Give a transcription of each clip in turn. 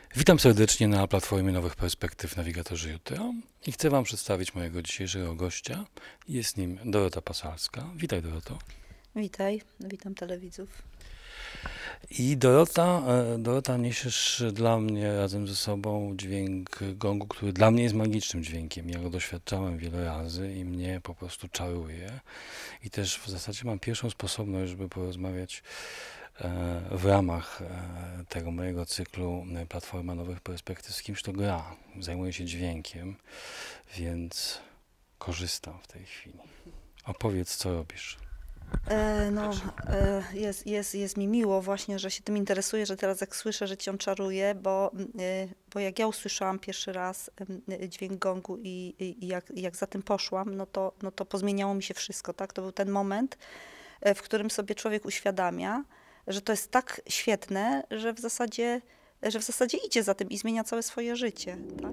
Witam serdecznie na platformie Nowych Perspektyw Nawigatorze Jutro i chcę Wam przedstawić mojego dzisiejszego gościa. Jest nim Dorota Pasalska. Witaj, Doroto. Witaj, witam telewidzów. I Dorota, niesiesz dla mnie razem ze sobą dźwięk gongu, który dla mnie jest magicznym dźwiękiem. Ja go doświadczałem wiele razy i mnie po prostu czaruje. I też w zasadzie mam pierwszą sposobność, żeby porozmawiać w ramach tego mojego cyklu Platforma Nowych Perspektyw z kimś, kto gra, zajmuje się dźwiękiem, więc korzystam w tej chwili. Opowiedz, co robisz. Jest mi miło właśnie, że się tym interesuje, że teraz jak słyszę, że cię czaruje, bo jak ja usłyszałam pierwszy raz dźwięk gongu i jak za tym poszłam, no to pozmieniało mi się wszystko, tak? To był ten moment, w którym sobie człowiek uświadamia, że to jest tak świetne, że w zasadzie idzie za tym i zmienia całe swoje życie, tak?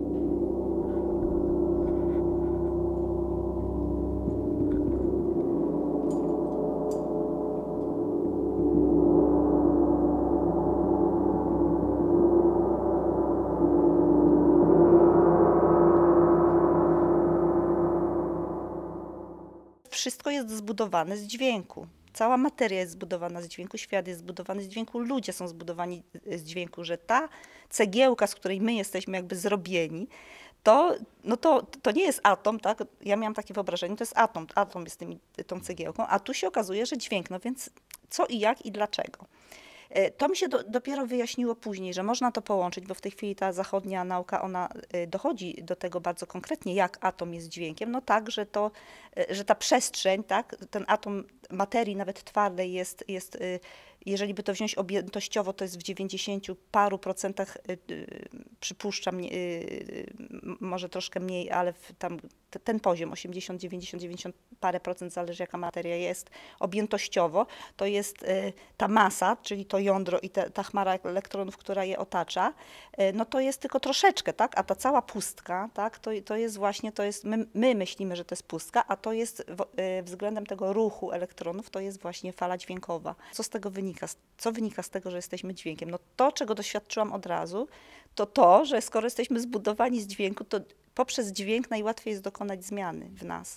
Wszystko jest zbudowane z dźwięku. Cała materia jest zbudowana z dźwięku, świat jest zbudowany z dźwięku, ludzie są zbudowani z dźwięku, że ta cegiełka, z której my jesteśmy jakby zrobieni, to nie jest atom, tak? Ja miałam takie wyobrażenie, to jest atom jest tą cegiełką, a tu się okazuje, że dźwięk, no więc co i jak i dlaczego. To mi się dopiero wyjaśniło później, że można to połączyć, bo w tej chwili ta zachodnia nauka, ona dochodzi do tego bardzo konkretnie, jak atom jest dźwiękiem. No tak, że ta przestrzeń, tak, ten atom materii, nawet twardej jest, jeżeli by to wziąć objętościowo, to jest w 90 paru procentach, przypuszczam, może troszkę mniej, ale tam ten poziom 80, 90, 90 parę procent, zależy jaka materia jest objętościowo, to jest ta masa, czyli to jądro i ta chmara elektronów, która je otacza, no to jest tylko troszeczkę, tak? A ta cała pustka, tak? To jest właśnie, my myślimy, że to jest pustka, a to jest względem tego ruchu elektronów, to jest właśnie fala dźwiękowa. Co z tego wynika? Co wynika z tego, że jesteśmy dźwiękiem? No to, czego doświadczyłam od razu, to, że skoro jesteśmy zbudowani z dźwięku, to poprzez dźwięk najłatwiej jest dokonać zmiany w nas.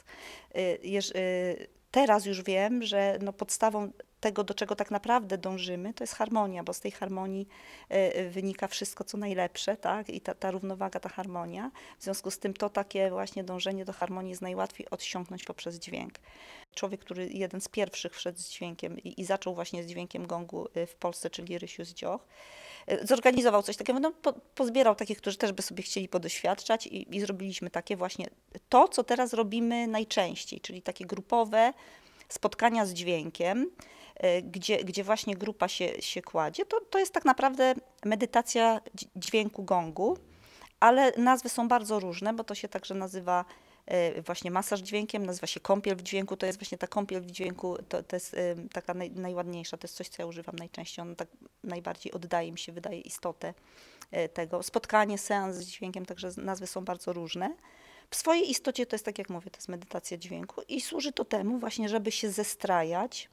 Teraz już wiem, że no podstawą tego, do czego tak naprawdę dążymy, to jest harmonia, bo z tej harmonii wynika wszystko, co najlepsze, tak? I ta równowaga, ta harmonia. W związku z tym to takie właśnie dążenie do harmonii jest najłatwiej odsiąknąć poprzez dźwięk. Człowiek, który jeden z pierwszych wszedł z dźwiękiem i zaczął właśnie z dźwiękiem gongu w Polsce, czyli Rysiu Zdzioch, zorganizował coś takiego, no, pozbierał takich, którzy też by sobie chcieli podoświadczać i zrobiliśmy takie właśnie to, co teraz robimy najczęściej, czyli takie grupowe spotkania z dźwiękiem, gdzie właśnie grupa się kładzie. To jest tak naprawdę medytacja dźwięku gongu, ale nazwy są bardzo różne, bo to się także nazywa właśnie masaż dźwiękiem, nazywa się kąpiel w dźwięku, to jest właśnie ta kąpiel w dźwięku, to jest taka najładniejsza, to jest coś, co ja używam najczęściej, on tak najbardziej oddaje mi się, wydaje istotę tego. Spotkanie, seans z dźwiękiem, także nazwy są bardzo różne. W swojej istocie to jest, tak jak mówię, to jest medytacja dźwięku i służy to temu właśnie, żeby się zestrajać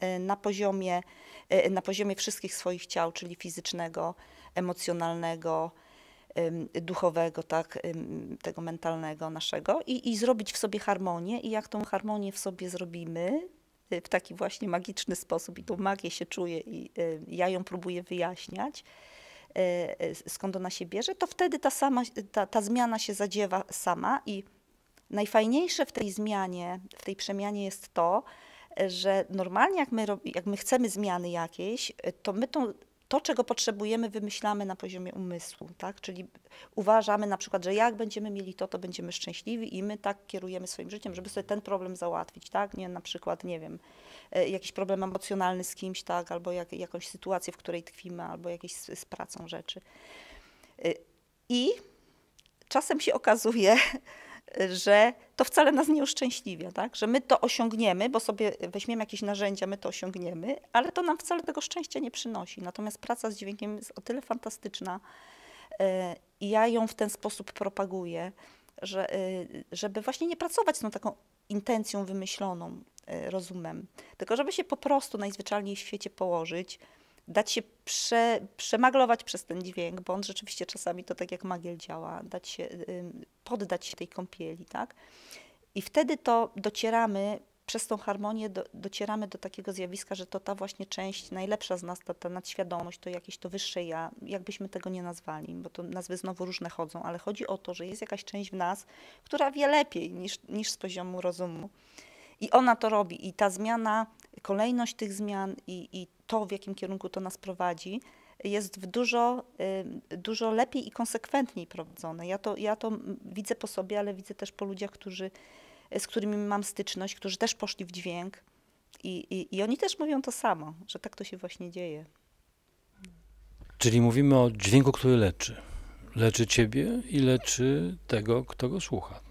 na poziomie wszystkich swoich ciał, czyli fizycznego, emocjonalnego, duchowego, tak, tego mentalnego naszego i zrobić w sobie harmonię i jak tą harmonię w sobie zrobimy w taki właśnie magiczny sposób i tą magię się czuję i ja ją próbuję wyjaśniać, skąd ona się bierze, to wtedy ta zmiana się zadziewa sama i najfajniejsze w tej zmianie, w tej przemianie jest to, że normalnie jak my chcemy zmiany jakiejś, to my to, czego potrzebujemy, wymyślamy na poziomie umysłu, tak? Czyli uważamy na przykład, że jak będziemy mieli to będziemy szczęśliwi i my tak kierujemy swoim życiem, żeby sobie ten problem załatwić, tak? Nie, na przykład, nie wiem, jakiś problem emocjonalny z kimś, tak? Albo jakąś sytuację, w której tkwimy, albo jakieś z pracą rzeczy. I czasem się okazuje, że to wcale nas nie uszczęśliwia, tak? Że my to osiągniemy, bo sobie weźmiemy jakieś narzędzia, my to osiągniemy, ale to nam wcale tego szczęścia nie przynosi. Natomiast praca z dźwiękiem jest o tyle fantastyczna i ja ją w ten sposób propaguję, żeby właśnie nie pracować z tą taką intencją wymyśloną, rozumem, tylko żeby się po prostu najzwyczajniej w świecie położyć, dać się przemaglować przez ten dźwięk, bo on rzeczywiście czasami to tak jak magiel działa, poddać się tej kąpieli, tak? I wtedy to docieramy, przez tą harmonię docieramy do takiego zjawiska, że to ta właśnie część najlepsza z nas, ta nadświadomość, to jakieś to wyższe ja, jakbyśmy tego nie nazwali, bo to nazwy znowu różne chodzą, ale chodzi o to, że jest jakaś część w nas, która wie lepiej niż z poziomu rozumu. I ona to robi. I ta zmiana, kolejność tych zmian i to, w jakim kierunku to nas prowadzi, jest dużo lepiej i konsekwentniej prowadzone. Ja to widzę po sobie, ale widzę też po ludziach, z którymi mam styczność, którzy też poszli w dźwięk i oni też mówią to samo, że tak to się właśnie dzieje. Czyli mówimy o dźwięku, który leczy. Leczy ciebie i leczy tego, kto go słucha.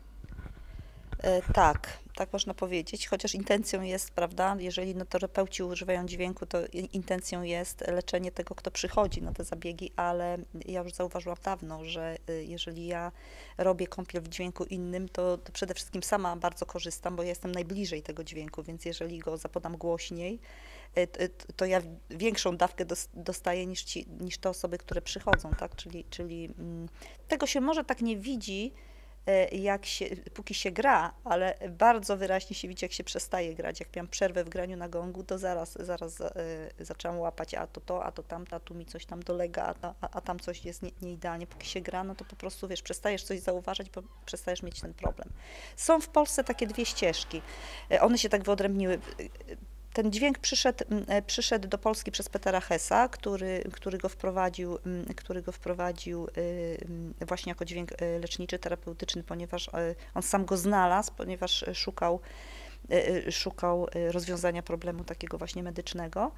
Tak można powiedzieć, chociaż intencją jest, prawda, jeżeli terapeuci używają dźwięku, to intencją jest leczenie tego, kto przychodzi na te zabiegi, ale ja już zauważyłam dawno, że jeżeli ja robię kąpiel w dźwięku innym, to przede wszystkim sama bardzo korzystam, bo ja jestem najbliżej tego dźwięku, więc jeżeli go zapodam głośniej, to ja większą dawkę dostaję niż te osoby, które przychodzą, tak, czyli tego się może tak nie widzi, póki się gra, ale bardzo wyraźnie się widzi, jak się przestaje grać. Jak miałam przerwę w graniu na gongu, to zaraz zaczęłam łapać, a to tamta, tu mi coś tam dolega, a tam coś jest nieidealnie. Póki się gra, no to po prostu, wiesz, przestajesz coś zauważać, bo przestajesz mieć ten problem. Są w Polsce takie dwie ścieżki. One się tak wyodrębniły. Ten dźwięk przyszedł do Polski przez Petera Hessa, który go wprowadził właśnie jako dźwięk leczniczy, terapeutyczny, ponieważ on sam go znalazł, ponieważ szukał rozwiązania problemu takiego właśnie medycznego.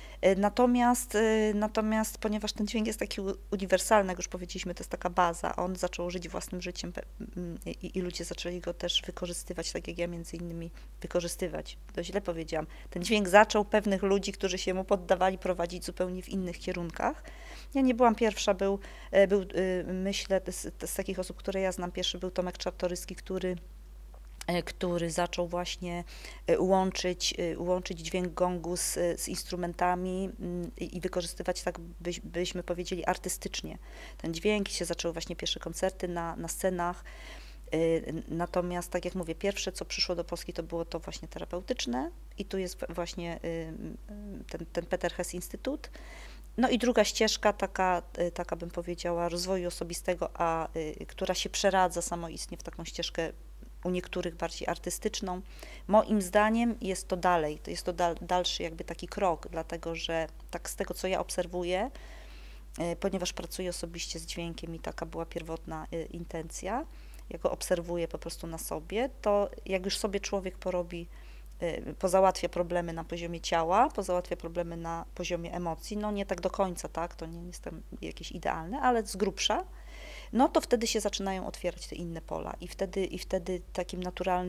Natomiast ponieważ ten dźwięk jest taki uniwersalny, jak już powiedzieliśmy, to jest taka baza, on zaczął żyć własnym życiem i ludzie zaczęli go też wykorzystywać, tak jak ja między innymi wykorzystywać. To źle powiedziałam. Ten dźwięk zaczął pewnych ludzi, którzy się mu poddawali, prowadzić zupełnie w innych kierunkach. Ja nie byłam pierwsza, myślę, z takich osób, które ja znam, pierwszy był Tomek Czartoryski, który zaczął właśnie łączyć dźwięk gongu z instrumentami i wykorzystywać, tak byśmy powiedzieli, artystycznie ten dźwięk. Się zaczęły właśnie pierwsze koncerty na scenach. Natomiast, tak jak mówię, pierwsze, co przyszło do Polski, to było to właśnie terapeutyczne i tu jest właśnie ten Peter Hess Instytut. No i druga ścieżka, taka bym powiedziała, rozwoju osobistego, która się przeradza samoistnie w taką ścieżkę u niektórych bardziej artystyczną. Moim zdaniem jest to dalej, to jest to dalszy jakby taki krok, dlatego że tak z tego, co ja obserwuję, ponieważ pracuję osobiście z dźwiękiem i taka była pierwotna intencja, ja go obserwuję po prostu na sobie, to jak już sobie człowiek pozałatwia problemy na poziomie ciała, pozałatwia problemy na poziomie emocji, no nie tak do końca, tak, to nie jest tam jakieś idealne, ale z grubsza, no to wtedy się zaczynają otwierać te inne pola i wtedy takim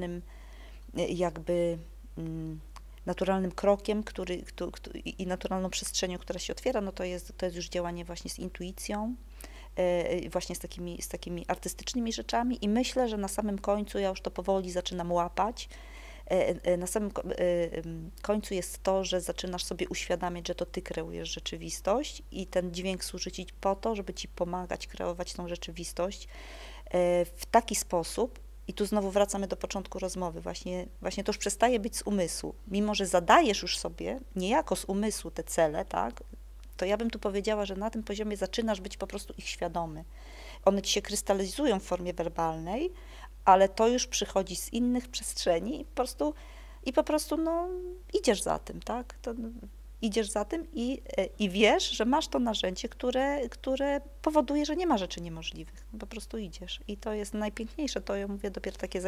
naturalnym krokiem, i naturalną przestrzenią, która się otwiera, no to jest już działanie właśnie z intuicją, właśnie z takimi artystycznymi rzeczami i myślę, że na samym końcu ja już to powoli zaczynam łapać. Na samym końcu jest to, że zaczynasz sobie uświadamiać, że to ty kreujesz rzeczywistość i ten dźwięk służy ci po to, żeby ci pomagać kreować tą rzeczywistość w taki sposób, i tu znowu wracamy do początku rozmowy, właśnie to już przestaje być z umysłu. Mimo że zadajesz już sobie niejako z umysłu te cele, tak, to ja bym tu powiedziała, że na tym poziomie zaczynasz być po prostu ich świadomy. One ci się krystalizują w formie werbalnej, ale to już przychodzi z innych przestrzeni i po prostu no, idziesz za tym, tak? Idziesz za tym i wiesz, że masz to narzędzie, które powoduje, że nie ma rzeczy niemożliwych. Po prostu idziesz. I to jest najpiękniejsze. To ja mówię, dopiero takie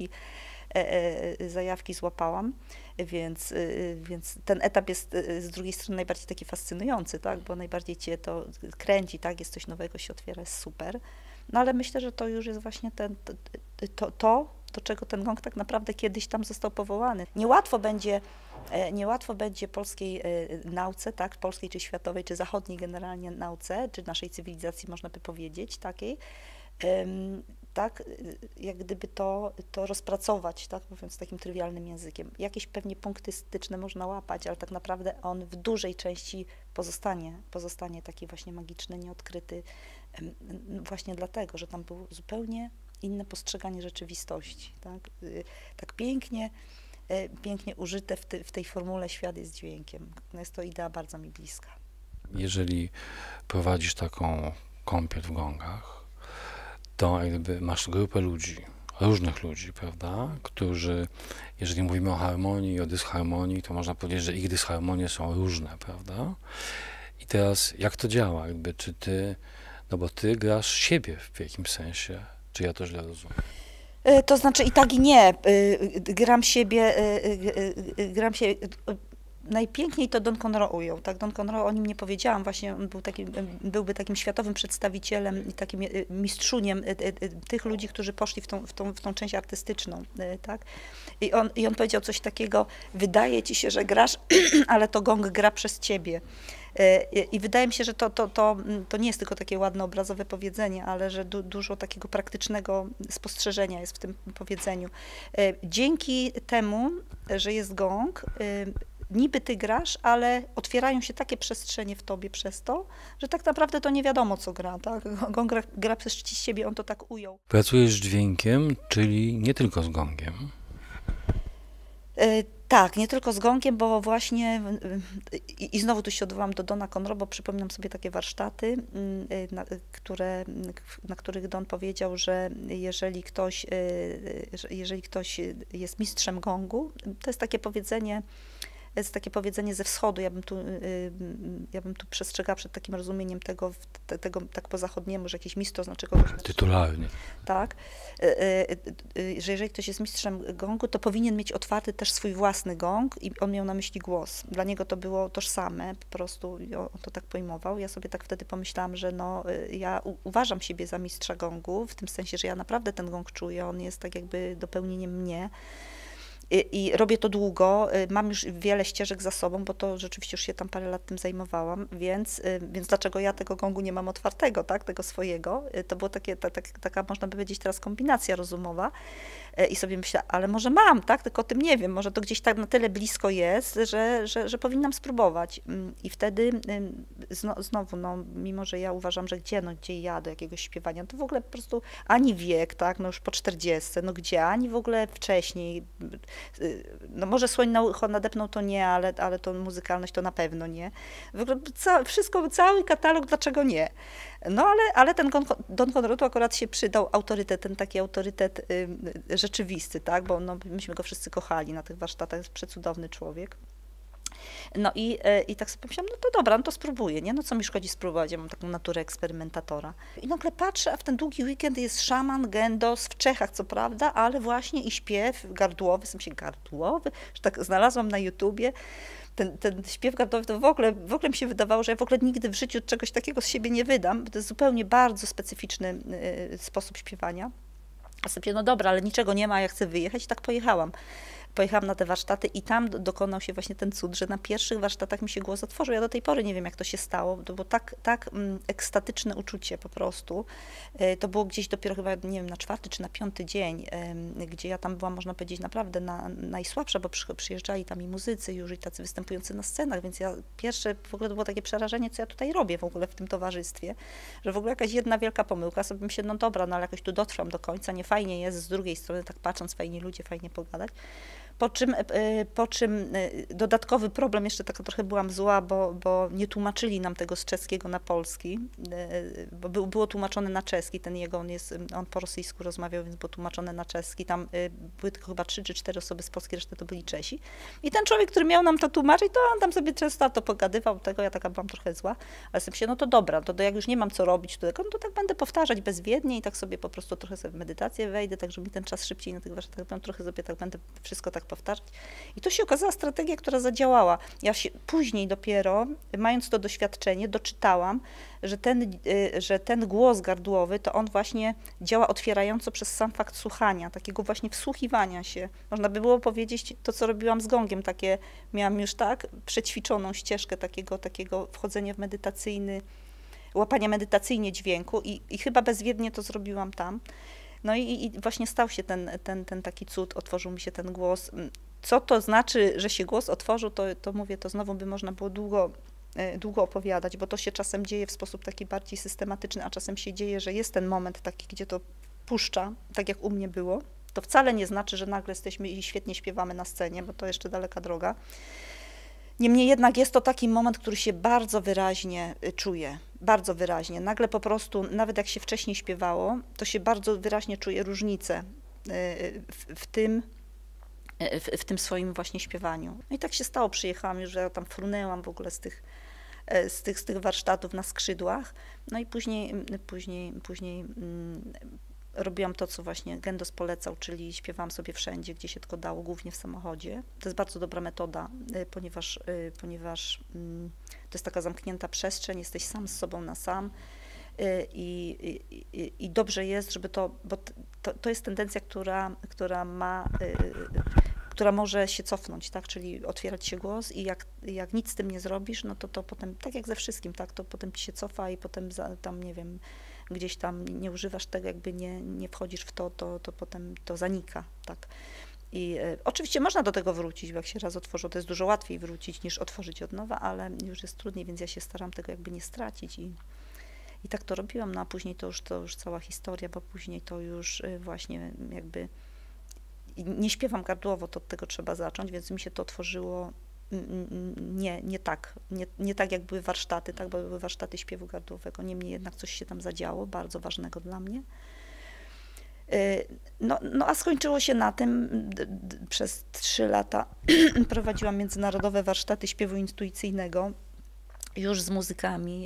zajawki złapałam, więc ten etap jest z drugiej strony najbardziej taki fascynujący, tak? Bo najbardziej cię to kręci, tak? Jest coś nowego, się otwiera, jest super. No ale myślę, że to już jest właśnie do czego ten gong tak naprawdę kiedyś tam został powołany. Niełatwo będzie polskiej nauce, tak, polskiej czy światowej, czy zachodniej generalnie nauce, czy naszej cywilizacji można by powiedzieć takiej, tak, jak gdyby to rozpracować, tak, mówiąc takim trywialnym językiem. Jakieś pewnie punkty styczne można łapać, ale tak naprawdę on w dużej części pozostanie taki właśnie magiczny, nieodkryty, właśnie dlatego, że tam było zupełnie inne postrzeganie rzeczywistości, tak, tak pięknie użyte w tej formule świat jest dźwiękiem. No jest to idea bardzo mi bliska. Jeżeli prowadzisz taką kąpiel w gongach, to jakby masz grupę ludzi, różnych ludzi, prawda, którzy, jeżeli mówimy o harmonii i o dysharmonii, to można powiedzieć, że ich dysharmonie są różne, prawda? I teraz jak to działa? Jakby, czy ty, no bo ty grasz siebie w jakimś sensie, czy ja to źle rozumiem? To znaczy i tak i nie. Gram siebie. Najpiękniej to Don Conroe ujął. Tak? Don Conroe, o nim nie powiedziałam, właśnie on byłby takim światowym przedstawicielem i takim mistrzuniem tych ludzi, którzy poszli w tą część artystyczną. Tak? I on powiedział coś takiego: wydaje ci się, że grasz, ale to gong gra przez ciebie. I wydaje mi się, że to nie jest tylko takie ładne, obrazowe powiedzenie, ale że dużo takiego praktycznego spostrzeżenia jest w tym powiedzeniu. Dzięki temu, że jest gong, niby ty grasz, ale otwierają się takie przestrzenie w tobie przez to, że tak naprawdę to nie wiadomo, co gra. Tak? Gong gra przez siebie, on to tak ujął. Pracujesz z dźwiękiem, czyli nie tylko z gongiem. Tak, nie tylko z gongiem, bo właśnie i znowu tu się odwołam do Dona Conroe, bo przypominam sobie takie warsztaty, na których Don powiedział, że jeżeli ktoś jest mistrzem gongu, to jest takie powiedzenie ze wschodu, ja bym tu przestrzegała przed takim rozumieniem tego tak po zachodniemu, że jakiś mistrz to znaczy kogoś... Tytularnie. Tak, że jeżeli ktoś jest mistrzem gongu, to powinien mieć otwarty też swój własny gong i on miał na myśli głos. Dla niego to było tożsame, po prostu on to tak pojmował. Ja sobie tak wtedy pomyślałam, że no, ja uważam siebie za mistrza gongu, w tym sensie, że ja naprawdę ten gong czuję, on jest tak jakby dopełnieniem mnie. I robię to długo, mam już wiele ścieżek za sobą, bo to rzeczywiście już się tam parę lat tym zajmowałam, więc dlaczego ja tego gongu nie mam otwartego, tak, tego swojego? To było taka, można by powiedzieć teraz, kombinacja rozumowa i sobie myślę, ale może mam, tak, tylko o tym nie wiem, może to gdzieś tak na tyle blisko jest, że powinnam spróbować. I wtedy znowu, no, mimo że ja uważam, że gdzie ja do jakiegoś śpiewania, to w ogóle po prostu ani wiek, tak, no już po 40, no gdzie, ani w ogóle wcześniej. No może słoń na ucho nadepnął, to nie, ale to muzykalność to na pewno nie. W ogóle cały katalog, dlaczego nie? No ale ten Don Conroe tu akurat się przydał autorytet, ten taki autorytet rzeczywisty, tak, bo no, myśmy go wszyscy kochali na tych warsztatach, jest przecudowny człowiek. No i tak sobie pomyślałam, no to dobra, no to spróbuję, nie? No co mi szkodzi spróbować, ja mam taką naturę eksperymentatora. I nagle patrzę, a w ten długi weekend jest szaman Gendos w Czechach, co prawda, ale właśnie i śpiew gardłowy, w sensie gardłowy, że tak znalazłam na YouTubie. Ten śpiew gardłowy to w ogóle mi się wydawało, że ja w ogóle nigdy w życiu czegoś takiego z siebie nie wydam, bo to jest zupełnie bardzo specyficzny sposób śpiewania. A sobie, no dobra, ale niczego nie ma, ja chcę wyjechać, i tak pojechałam. Pojechałam na te warsztaty i tam dokonał się właśnie ten cud, że na pierwszych warsztatach mi się głos otworzył. Ja do tej pory nie wiem, jak to się stało. To było tak ekstatyczne uczucie po prostu. To było gdzieś dopiero chyba, nie wiem, na 4. czy na 5. dzień, gdzie ja tam byłam, można powiedzieć, naprawdę najsłabsza, bo przyjeżdżali tam i muzycy już i tacy występujący na scenach, więc ja pierwsze w ogóle to było takie przerażenie, co ja tutaj robię w ogóle w tym towarzystwie, że w ogóle jakaś jedna wielka pomyłka, sobie myślę, no dobra, no ale jakoś tu dotrwam do końca, nie fajnie jest z drugiej strony, tak patrząc, fajni ludzie, fajnie pogadać. Po czym dodatkowy problem, jeszcze taka trochę byłam zła, bo nie tłumaczyli nam tego z czeskiego na polski, bo było tłumaczone na czeski, on po rosyjsku rozmawiał, więc było tłumaczone na czeski, tam były tylko chyba 3 czy 4 osoby z Polski, resztę to byli Czesi. I ten człowiek, który miał nam to tłumaczyć, to on tam sobie często to pogadywał, tego ja taka byłam trochę zła, ale sobie myślę, no to dobra, to jak już nie mam co robić, no to tak będę powtarzać bezwiednie i tak sobie po prostu trochę sobie w medytację wejdę, tak żeby mi ten czas szybciej na tych warsztatach, trochę sobie tak będę wszystko tak powtarzać. I to się okazała strategia, która zadziałała. Ja się później dopiero, mając to doświadczenie, doczytałam, że ten głos gardłowy, to on właśnie działa otwierająco przez sam fakt słuchania, takiego właśnie wsłuchiwania się. Można by było powiedzieć to, co robiłam z gongiem, miałam już tak przećwiczoną ścieżkę takiego wchodzenia w łapania medytacyjnie dźwięku i chyba bezwiednie to zrobiłam tam. No i właśnie stał się ten taki cud, otworzył mi się ten głos. Co to znaczy, że się głos otworzył, to mówię, to znowu by można było długo opowiadać, bo to się czasem dzieje w sposób taki bardziej systematyczny, a czasem się dzieje, że jest ten moment taki, gdzie to puszcza, tak jak u mnie było. To wcale nie znaczy, że nagle jesteśmy i świetnie śpiewamy na scenie, bo to jeszcze daleka droga. Niemniej jednak jest to taki moment, który się bardzo wyraźnie czuje, bardzo wyraźnie. Nagle po prostu, nawet jak się wcześniej śpiewało, to się bardzo wyraźnie czuje różnicę w tym swoim właśnie śpiewaniu. No i tak się stało, przyjechałam już, że ja tam frunęłam w ogóle z tych warsztatów na skrzydłach, no i później robiłam to, co właśnie Gendos polecał, czyli śpiewałam sobie wszędzie, gdzie się tylko dało, głównie w samochodzie. To jest bardzo dobra metoda, ponieważ to jest taka zamknięta przestrzeń, jesteś sam z sobą na sam i dobrze jest, żeby bo to jest tendencja, która może się cofnąć, tak, czyli otwierać się głos i jak nic z tym nie zrobisz, no to potem, tak jak ze wszystkim, tak, to potem ci się cofa i potem tam, nie wiem, gdzieś tam nie używasz tego, jakby nie wchodzisz w to potem to zanika, tak. I oczywiście można do tego wrócić, bo jak się raz otworzyło, to jest dużo łatwiej wrócić niż otworzyć od nowa, ale już jest trudniej, więc ja się staram tego jakby nie stracić i tak to robiłam, no a później to już cała historia, bo później to już właśnie jakby nie śpiewam gardłowo, to od tego trzeba zacząć, więc mi się to otworzyło nie tak jak były warsztaty, tak, bo były warsztaty śpiewu gardłowego, niemniej jednak coś się tam zadziało, bardzo ważnego dla mnie. No a skończyło się na tym, przez 3 lata prowadziłam międzynarodowe warsztaty śpiewu intuicyjnego, już z muzykami,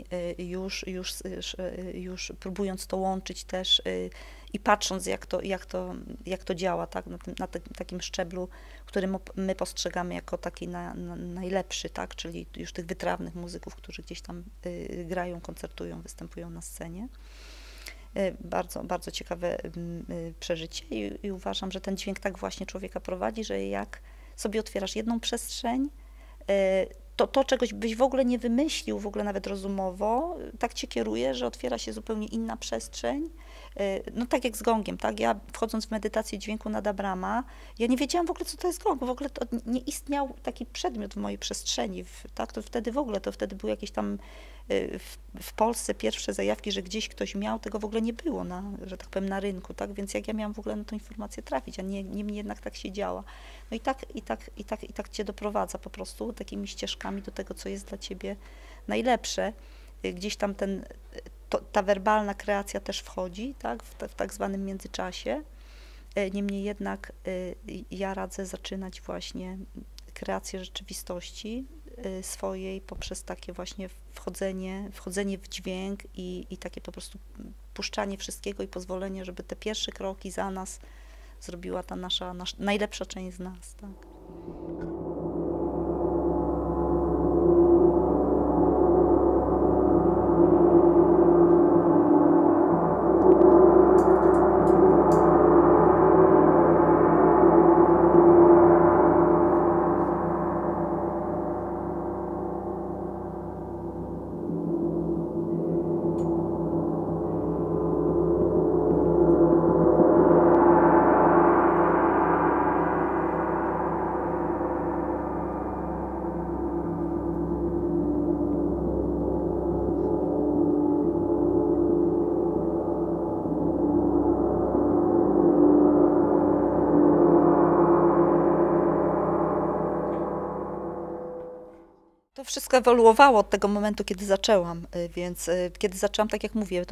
już próbując to łączyć też i patrząc, jak to działa, tak, na takim szczeblu, który my postrzegamy jako taki najlepszy, tak, czyli już tych wytrawnych muzyków, którzy gdzieś tam grają, koncertują, występują na scenie. Bardzo, bardzo ciekawe przeżycie i uważam, że ten dźwięk tak właśnie człowieka prowadzi, że jak sobie otwierasz jedną przestrzeń, to czegoś byś w ogóle nie wymyślił, w ogóle nawet rozumowo, tak cię kieruje, że otwiera się zupełnie inna przestrzeń. No tak jak z gongiem, tak? Ja wchodząc w medytację dźwięku Nada Brahma, ja nie wiedziałam w ogóle, co to jest gong, w ogóle to nie istniał taki przedmiot w mojej przestrzeni, tak? To wtedy były jakieś tam w Polsce pierwsze zajawki, że gdzieś ktoś miał, tego w ogóle nie było, że tak powiem, na rynku, tak? Więc jak ja miałam w ogóle na tą informację trafić, a niemniej jednak tak się działa. No i tak cię doprowadza po prostu takimi ścieżkami do tego, co jest dla ciebie najlepsze. Gdzieś tam ta werbalna kreacja też wchodzi, tak, w tak zwanym międzyczasie. Niemniej jednak ja radzę zaczynać właśnie kreację rzeczywistości swojej poprzez takie właśnie wchodzenie w dźwięk i takie po prostu puszczanie wszystkiego i pozwolenie, żeby te pierwsze kroki za nas zrobiła ta nasza najlepsza część z nas, tak. To wszystko ewoluowało od tego momentu, kiedy zaczęłam, więc kiedy zaczęłam, tak jak mówię,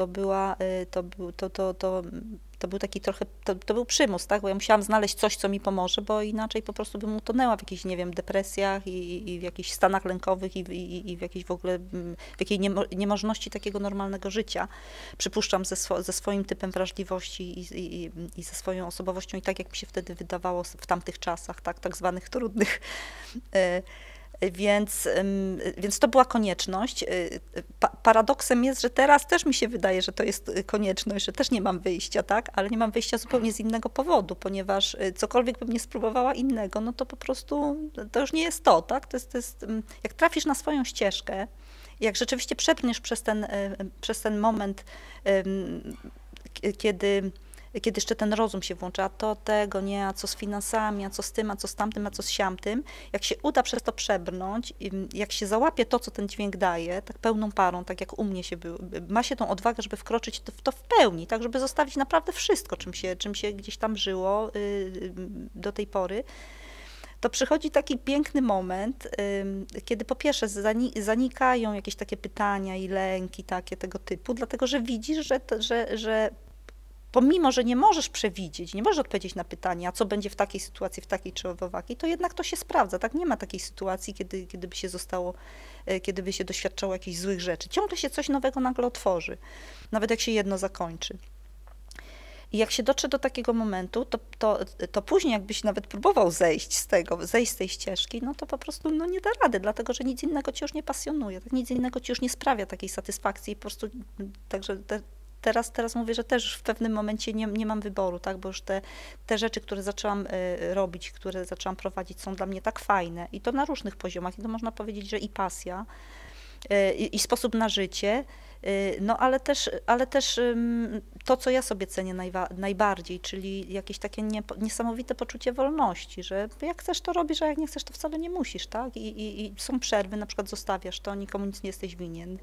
to był taki trochę, to był przymus, tak, bo ja musiałam znaleźć coś, co mi pomoże, bo inaczej po prostu bym utonęła w jakichś, nie wiem, depresjach i w jakichś stanach lękowych i w jakiejś w ogóle, w jakiej niemożności takiego normalnego życia. Przypuszczam ze swoim typem wrażliwości i ze swoją osobowością i tak, jak mi się wtedy wydawało w tamtych czasach, tak zwanych trudnych. Więc to była konieczność. Paradoksem jest, że teraz też mi się wydaje, że to jest konieczność, że też nie mam wyjścia, tak? Ale nie mam wyjścia zupełnie z innego powodu, ponieważ cokolwiek bym nie spróbowała innego, no to po prostu to już nie jest to, tak? To jest, jak trafisz na swoją ścieżkę, jak rzeczywiście przepniesz przez ten moment, kiedy kiedy jeszcze ten rozum się włącza, a to tego, nie, a co z finansami, a co z tym, a co z tamtym, a co z siamtym, jak się uda przez to przebrnąć, jak się załapie to, co ten dźwięk daje, tak pełną parą, tak jak u mnie się było, ma się tą odwagę, żeby wkroczyć w to w pełni, tak, żeby zostawić naprawdę wszystko, czym się gdzieś tam żyło do tej pory, to przychodzi taki piękny moment, kiedy po pierwsze zanikają jakieś takie pytania i lęki takie tego typu, dlatego że widzisz, że pomimo, że nie możesz przewidzieć, nie możesz odpowiedzieć na pytanie, a co będzie w takiej sytuacji, w takiej czy owakiej, to jednak to się sprawdza, tak? Nie ma takiej sytuacji, kiedy by się zostało, kiedy by się doświadczało jakichś złych rzeczy. Ciągle się coś nowego nagle otworzy, nawet jak się jedno zakończy. I jak się dotrze do takiego momentu, to później jakbyś nawet próbował zejść z tej ścieżki, no to po prostu no, nie da rady, dlatego że nic innego cię już nie pasjonuje, tak? Nic innego ci już nie sprawia takiej satysfakcji i po prostu, także teraz mówię, że też w pewnym momencie nie mam wyboru, tak? Bo już te rzeczy, które zaczęłam robić, które zaczęłam prowadzić, są dla mnie tak fajne i to na różnych poziomach. I to można powiedzieć, że i pasja, i sposób na życie, no ale też to, co ja sobie cenię najbardziej, czyli jakieś takie niesamowite poczucie wolności, że jak chcesz, to robisz, a jak nie chcesz, to wcale nie musisz, tak? I są przerwy, na przykład zostawiasz to, nikomu nic nie jesteś winien.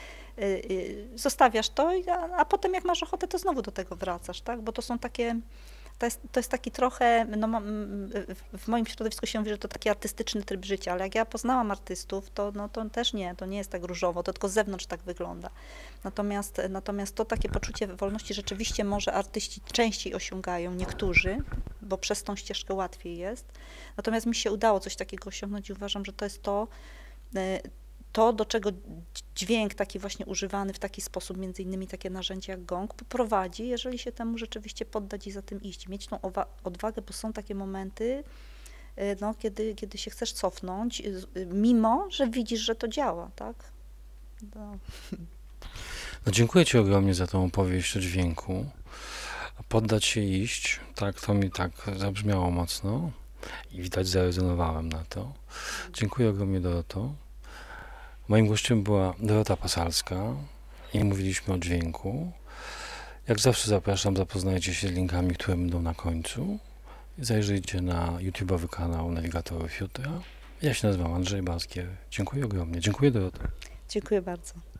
Zostawiasz to, a potem jak masz ochotę, to znowu do tego wracasz, tak? Bo to są takie... To jest taki trochę, no, w moim środowisku się mówi, że to taki artystyczny tryb życia, ale jak ja poznałam artystów, to też nie, to nie jest tak różowo, to tylko z zewnątrz tak wygląda. Natomiast to takie poczucie wolności rzeczywiście może artyści częściej osiągają, niektórzy, bo przez tą ścieżkę łatwiej jest. Natomiast mi się udało coś takiego osiągnąć i uważam, że to jest to, do czego dźwięk taki właśnie używany w taki sposób, między innymi takie narzędzie jak gong, poprowadzi, jeżeli się temu rzeczywiście poddać i za tym iść. Mieć tą odwagę, bo są takie momenty, no, kiedy się chcesz cofnąć, mimo że widzisz, że to działa, tak? No. No, dziękuję Ci ogromnie za tą opowieść o dźwięku. Poddać się iść, tak, to mi tak zabrzmiało mocno i widać, zarezonowałem na to. Dziękuję ogromnie, Doroto. Moim gościem była Dorota Pasalska i mówiliśmy o dźwięku. Jak zawsze zapraszam, zapoznajcie się z linkami, które będą na końcu. Zajrzyjcie na YouTube'owy kanał Nawigatorów Jutra. Ja się nazywam Andrzej Baskier. Dziękuję ogromnie. Dziękuję, Doroto. Dziękuję bardzo.